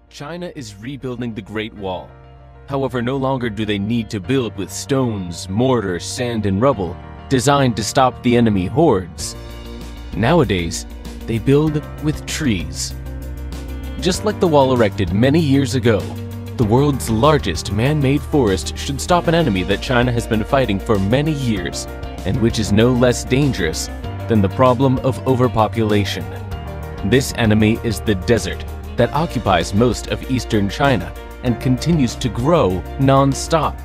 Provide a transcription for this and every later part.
China is rebuilding the Great Wall. However, no longer do they need to build with stones, mortar, sand, and rubble designed to stop the enemy hordes. Nowadays, they build with trees. Just like the wall erected many years ago, the world's largest man-made forest should stop an enemy that China has been fighting for many years, and which is no less dangerous than the problem of overpopulation. This enemy is the desert that occupies most of eastern China and continues to grow non-stop.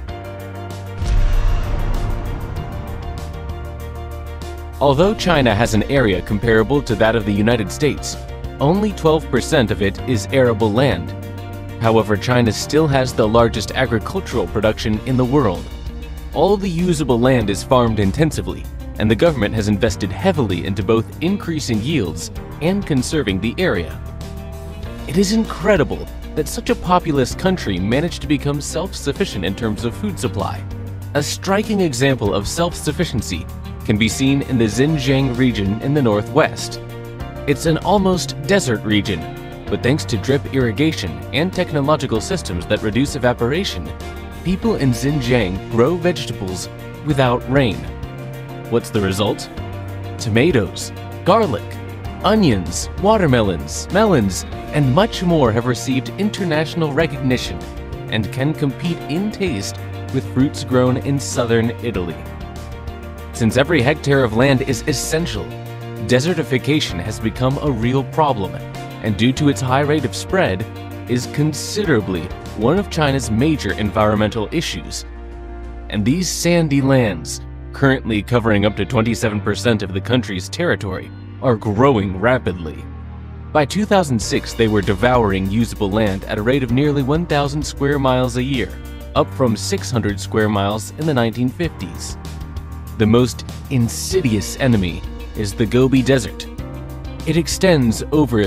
Although China has an area comparable to that of the United States, only 12% of it is arable land. However, China still has the largest agricultural production in the world. All the usable land is farmed intensively, and the government has invested heavily into both increasing yields and conserving the area. It is incredible that such a populous country managed to become self-sufficient in terms of food supply. A striking example of self-sufficiency can be seen in the Xinjiang region in the northwest. It's an almost desert region, but thanks to drip irrigation and technological systems that reduce evaporation, people in Xinjiang grow vegetables without rain. What's the result? Tomatoes, garlic, onions, watermelons, melons, and much more have received international recognition and can compete in taste with fruits grown in southern Italy. Since every hectare of land is essential, desertification has become a real problem, and due to its high rate of spread, is considerably one of China's major environmental issues. And these sandy lands, currently covering up to 27% of the country's territory, are growing rapidly. By 2006, they were devouring usable land at a rate of nearly 1,000 square miles a year, up from 600 square miles in the 1950s. The most insidious enemy is the Gobi Desert. It extends over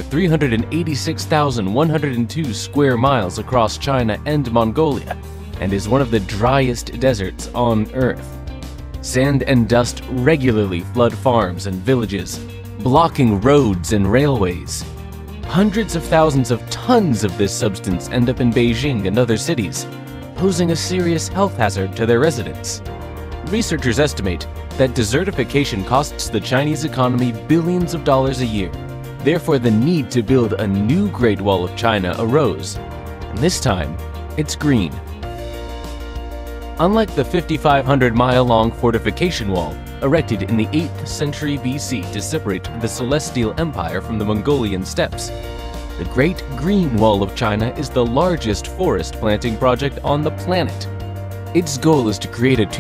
386,102 square miles across China and Mongolia, and is one of the driest deserts on Earth. Sand and dust regularly flood farms and villages, blocking roads and railways. Hundreds of thousands of tons of this substance end up in Beijing and other cities, posing a serious health hazard to their residents. Researchers estimate that desertification costs the Chinese economy billions of dollars a year. Therefore, the need to build a new Great Wall of China arose, and this time, it's green. Unlike the 5,500-mile-long fortification wall erected in the 8th century BC to separate the Celestial Empire from the Mongolian steppes, the Great Green Wall of China is the largest forest planting project on the planet. Its goal is to create a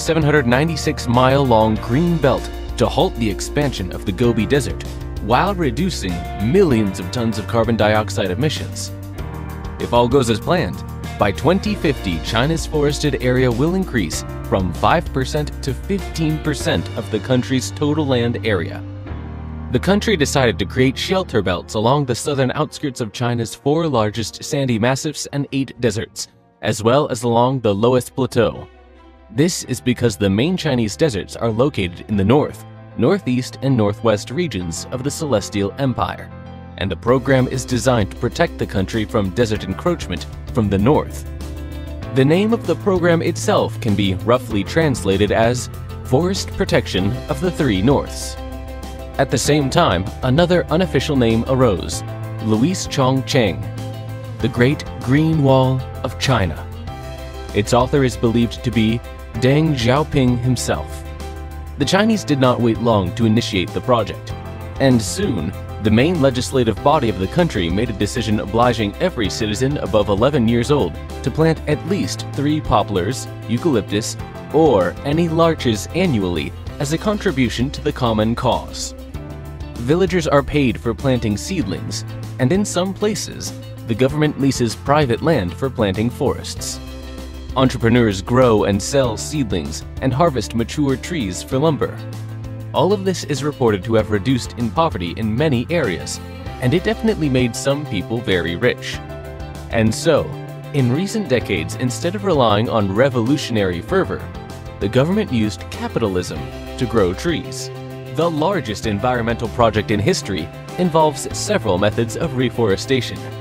2,796-mile-long green belt to halt the expansion of the Gobi Desert, while reducing millions of tons of carbon dioxide emissions. If all goes as planned, by 2050, China's forested area will increase from 5% to 15% of the country's total land area. The country decided to create shelter belts along the southern outskirts of China's 4 largest sandy massifs and 8 deserts, as well as along the lowest plateau. This is because the main Chinese deserts are located in the north, northeast, and northwest regions of the Celestial Empire, and the program is designed to protect the country from desert encroachment from the north. The name of the program itself can be roughly translated as Forest Protection of the Three Norths. At the same time, another unofficial name arose, Louis Chongcheng, the Great Green Wall of China. Its author is believed to be Deng Xiaoping himself. The Chinese did not wait long to initiate the project, and soon, the main legislative body of the country made a decision obliging every citizen above 11 years old to plant at least 3 poplars, eucalyptus, or any larches annually as a contribution to the common cause. Villagers are paid for planting seedlings, and in some places, the government leases private land for planting forests. Entrepreneurs grow and sell seedlings and harvest mature trees for lumber. All of this is reported to have reduced in poverty in many areas, and it definitely made some people very rich. And so, in recent decades, instead of relying on revolutionary fervor, the government used capitalism to grow trees. The largest environmental project in history involves several methods of reforestation.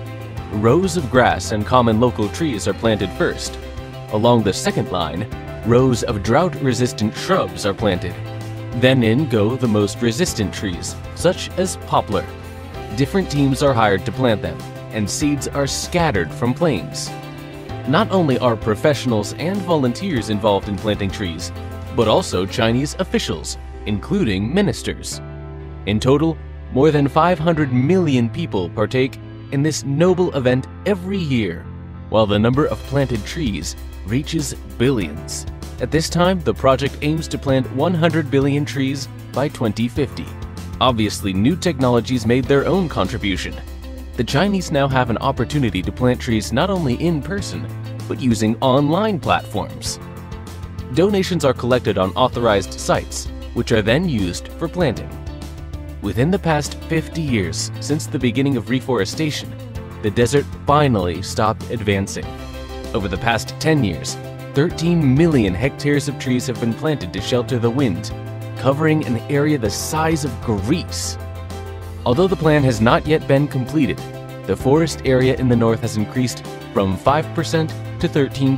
rows of grass and common local trees are planted first. Along the second line, rows of drought-resistant shrubs are planted. Then in go the most resistant trees, such as poplar. Different teams are hired to plant them, and seeds are scattered from planes. Not only are professionals and volunteers involved in planting trees, but also Chinese officials, including ministers. In total, more than 500 million people partake in this noble event every year, while the number of planted trees reaches billions. At this time, the project aims to plant 100 billion trees by 2050. Obviously, new technologies made their own contribution. The Chinese now have an opportunity to plant trees not only in person, but using online platforms. Donations are collected on authorized sites, which are then used for planting. Within the past 50 years, since the beginning of reforestation, the desert finally stopped advancing. Over the past 10 years, 13 million hectares of trees have been planted to shelter the wind, covering an area the size of Greece. Although the plan has not yet been completed, the forest area in the north has increased from 5% to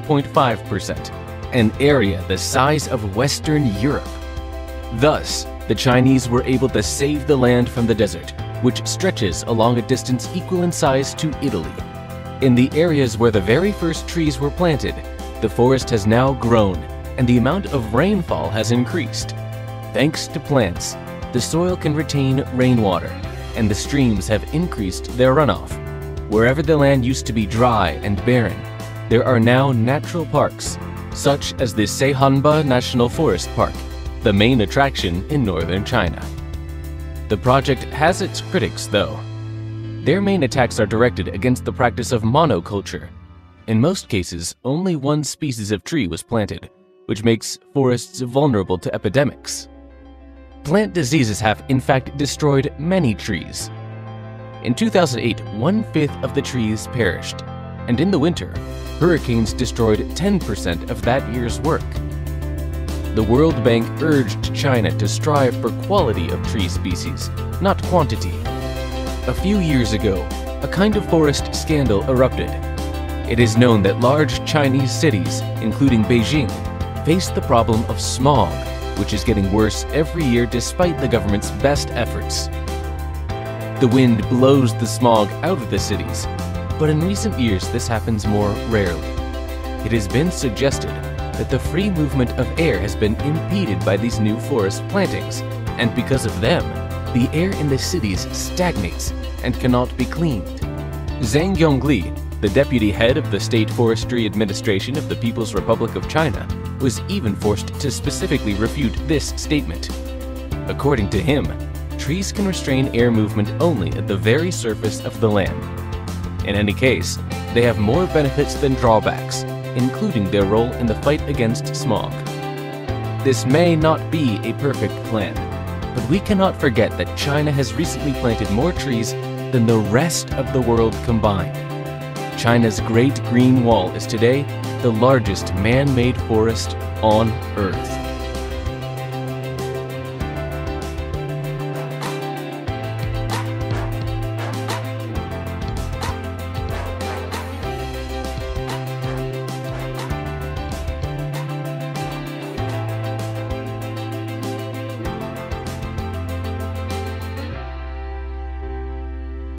13.5%, an area the size of Western Europe. Thus, the Chinese were able to save the land from the desert, which stretches along a distance equal in size to Italy. In the areas where the very first trees were planted, the forest has now grown, and the amount of rainfall has increased. Thanks to plants, the soil can retain rainwater, and the streams have increased their runoff. Wherever the land used to be dry and barren, there are now natural parks, such as the Saihanba National Forest Park, the main attraction in northern China. The project has its critics, though. Their main attacks are directed against the practice of monoculture. In most cases, only one species of tree was planted, which makes forests vulnerable to epidemics. Plant diseases have, in fact, destroyed many trees. In 2008, 1/5 of the trees perished, and in the winter, hurricanes destroyed 10% of that year's work. The World Bank urged China to strive for quality of tree species, not quantity. A few years ago, a kind of forest scandal erupted. It is known that large Chinese cities, including Beijing, face the problem of smog, which is getting worse every year despite the government's best efforts. The wind blows the smog out of the cities, but in recent years this happens more rarely. It has been suggested that the free movement of air has been impeded by these new forest plantings, and because of them, the air in the cities stagnates and cannot be cleaned. Zhang Yongli, the deputy head of the State Forestry Administration of the People's Republic of China, was even forced to specifically refute this statement. According to him, trees can restrain air movement only at the very surface of the land. In any case, they have more benefits than drawbacks, including their role in the fight against smog. This may not be a perfect plan, but we cannot forget that China has recently planted more trees than the rest of the world combined. China's Great Green Wall is today the largest man-made forest on Earth.